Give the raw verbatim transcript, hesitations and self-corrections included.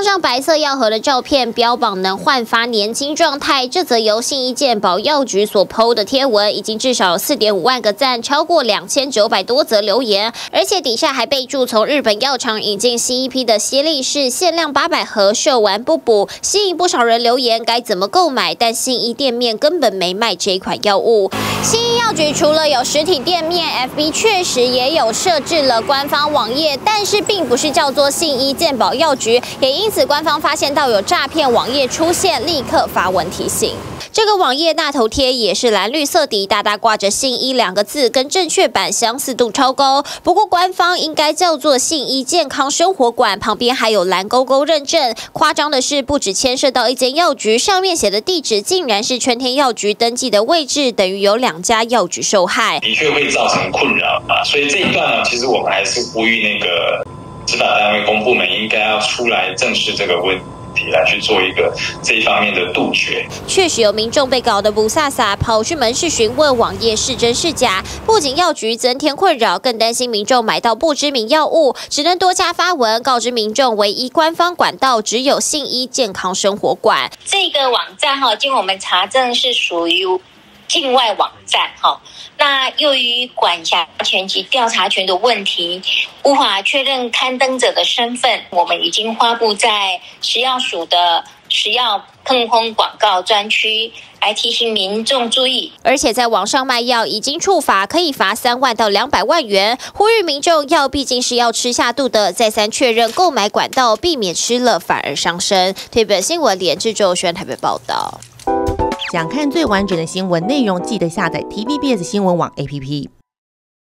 上白色药盒的照片，标榜能焕发年轻状态。这则由信义健保药局所 P O 的贴文，已经至少有 四点五万个赞，超过两千九百多则留言，而且底下还备注从日本药厂引进新一批的犀利士，限量八百盒，售完不补，吸引不少人留言该怎么购买，但信义店面根本没卖这款药物。信义药局除了有实体店面 ，F B 确实也有设置了官方网页，但是并不是叫做信义健保药局，也因此官方发现到有诈骗网页出现，立刻发文提醒。这个网页大头贴也是蓝绿色底，大大挂着信医两个字，跟正确版相似度超高。不过官方应该叫做信医健康生活馆，旁边还有蓝勾勾认证。夸张的是，不只牵涉到一间药局，上面写的地址竟然是春天药局登记的位置，等于有两家药局受害， 的确会造成困扰啊。所以这一段呢，其实我们还是呼吁那个执法单位、公部门应该要出来正视这个问题。来去做一个这一方面的杜绝。 确实有民众被搞得不飒飒，跑去门市询问网页是真是假，不仅药局增添困扰，更担心民众买到不知名药物，只能多加发文告知民众，唯一官方管道只有信医健康生活馆。 这个网站哈，经我们查证是属于境外网站哈，那由于管辖权及调查权的问题，无法确认刊登者的身份，我们已经发布在食药署的食药碰轰广告专区，来提醒民众注意。 而且在网上卖药已经触法，可以罚三万到两百万元。呼吁民众药毕竟是要吃下肚的，再三确认购买管道，避免吃了反而伤身。台北新闻连志周宣台北报道。 想看最完整的新闻内容，记得下载 T V B S 新闻网 A P P。